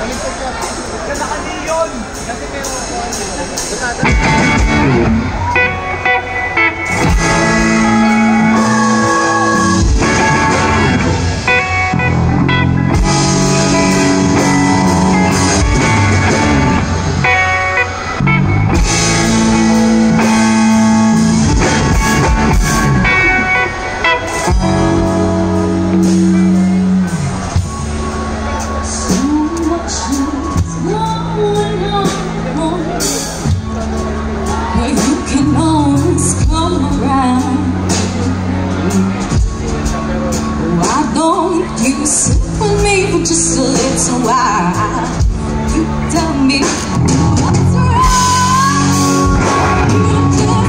Just a little while, you tell me what's wrong. You just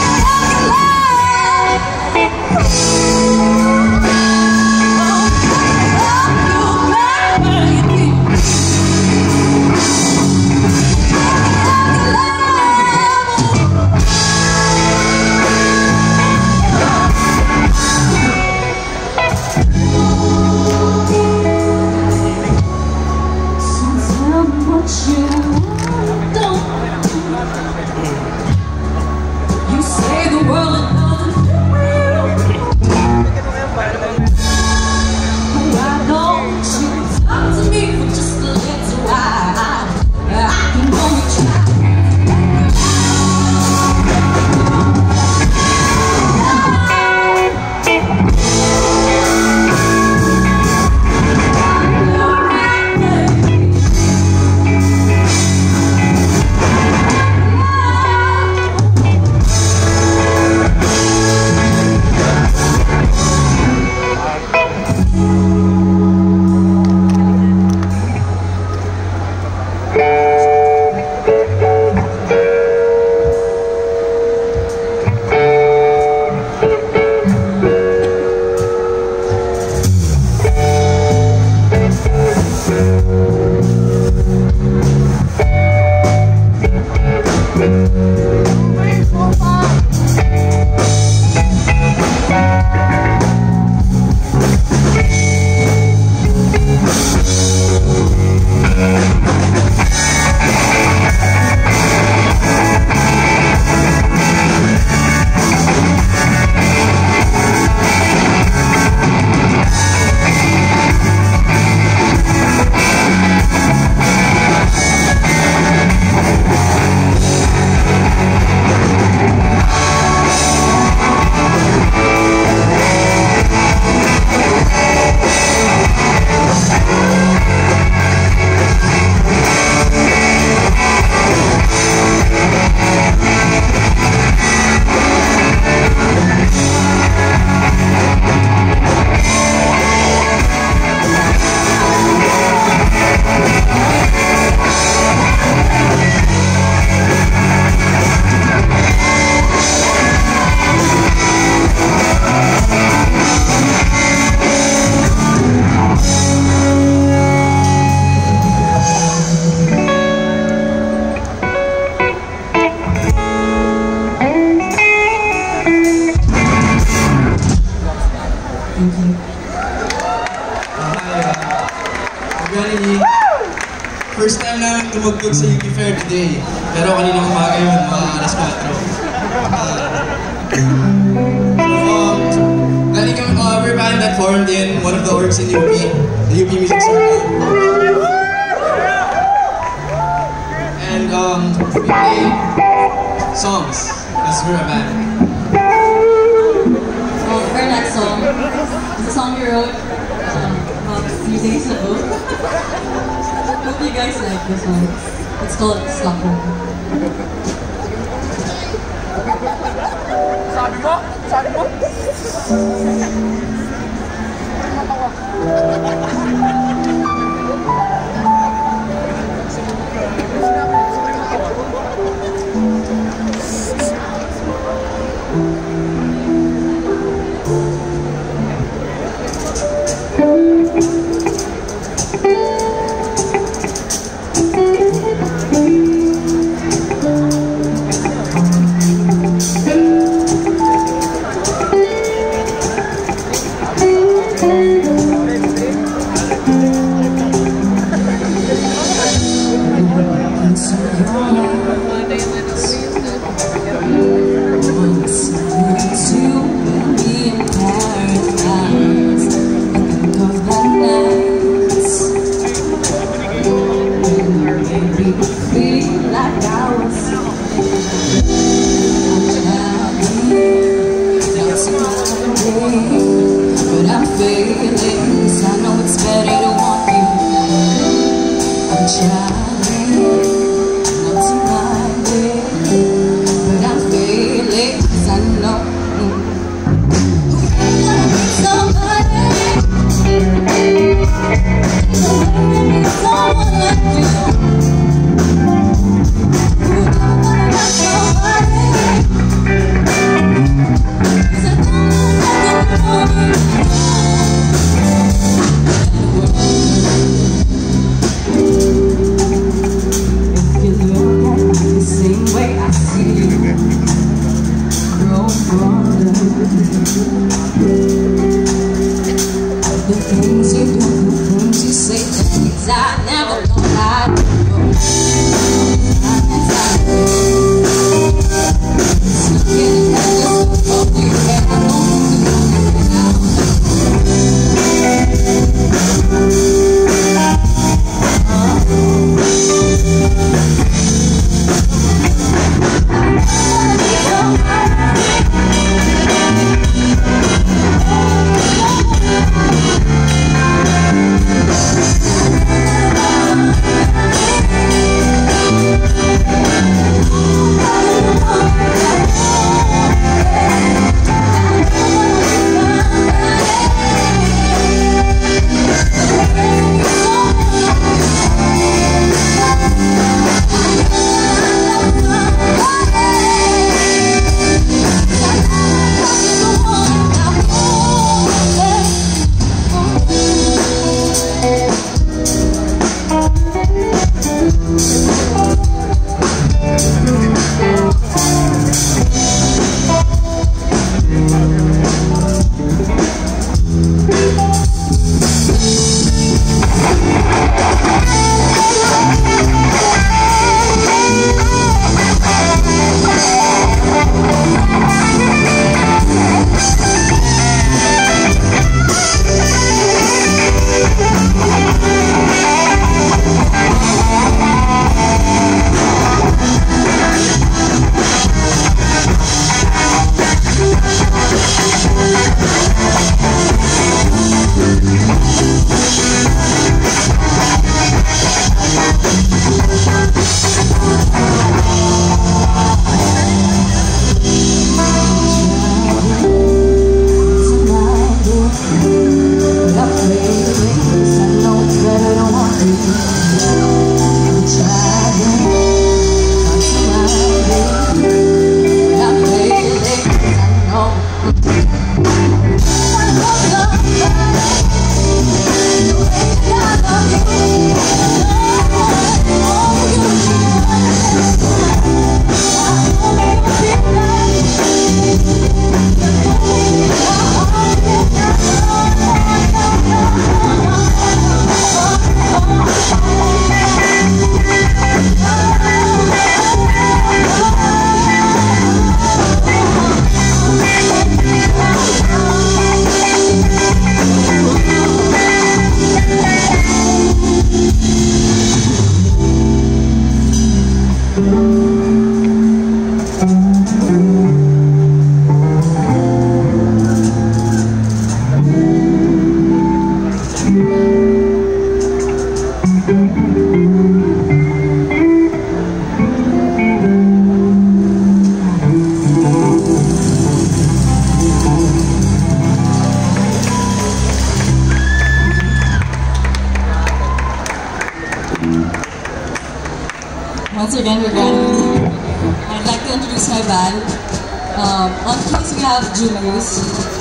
First time namin tumugtog sa UP Fair today. Pero kaninang umaga yun, mga alas 4. We're band that formed in one of the orgs in UP, the UP Music Circle. And we play songs, because we're a band. Well, our next song is a song we wrote about a few days ago. Hope you guys like this one. It's called Slapper. Sabi mo? Sabi mo? trying not to mind it, but I'm failing 'cause I know somebody, someone like you. The things you do, the things you say, the things I never thought I'd do. It's not getting better, so you and I know once again, we're Granny. I'd like to introduce my band. On keys, we have Julius.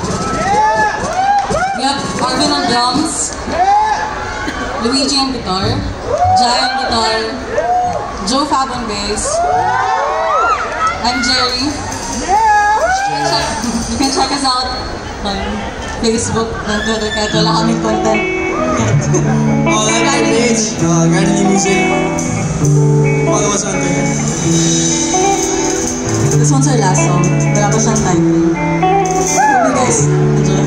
We have Arvin on drums, Luigi on guitar, Jai on guitar, Joe Fab on bass. I'm Jerry. You can check us out on Facebook and Twitter kahit wala kaming content. Oh, like our page, Granny Music. Follow us on Twitter. This one's our last song. Wala pa siyang title. Hope you guys enjoy.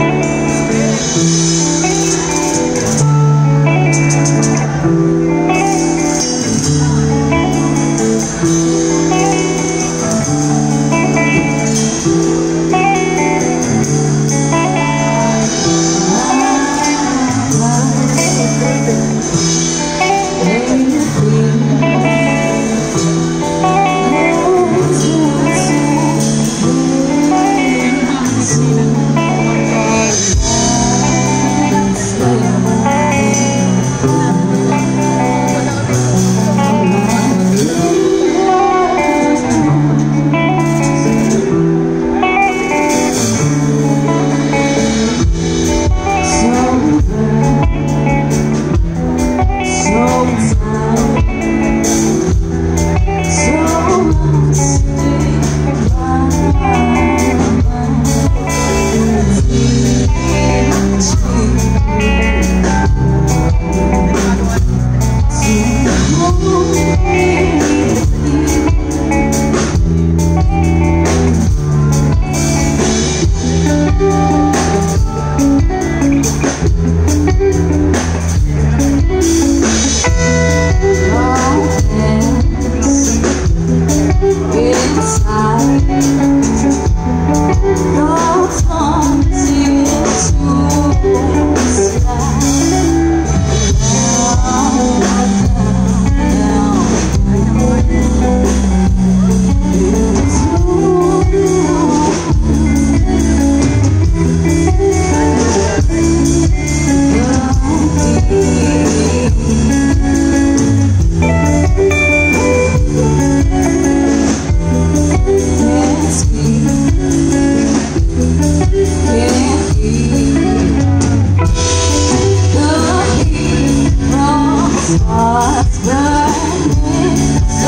What's burning so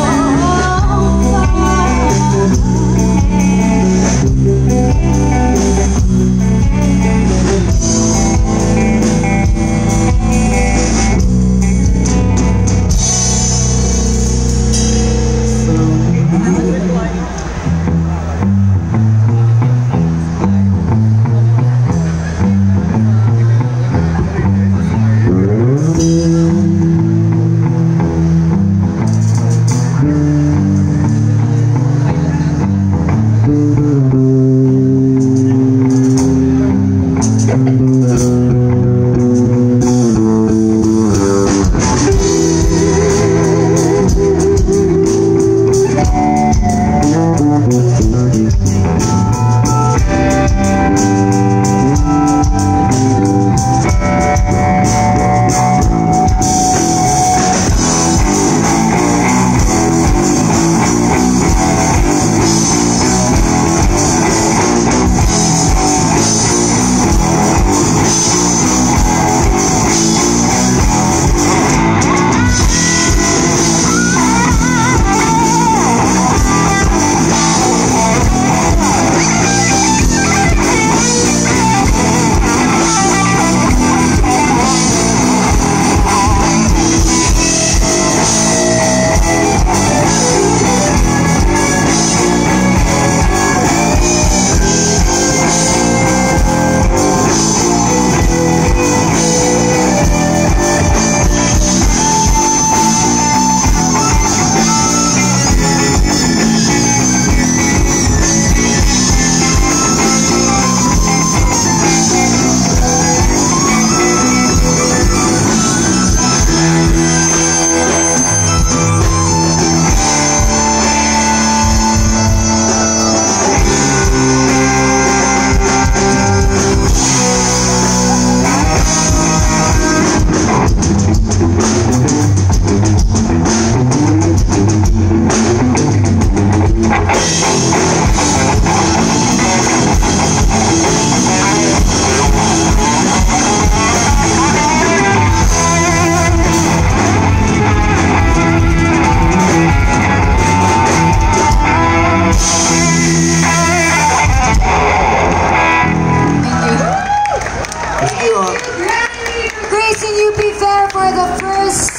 Gracing UP Fair for the first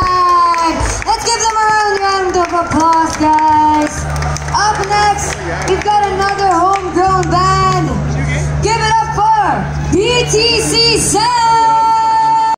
time. Let's give them a round of applause, guys. Up next, we've got another homegrown band. Give it up for BTC Sound.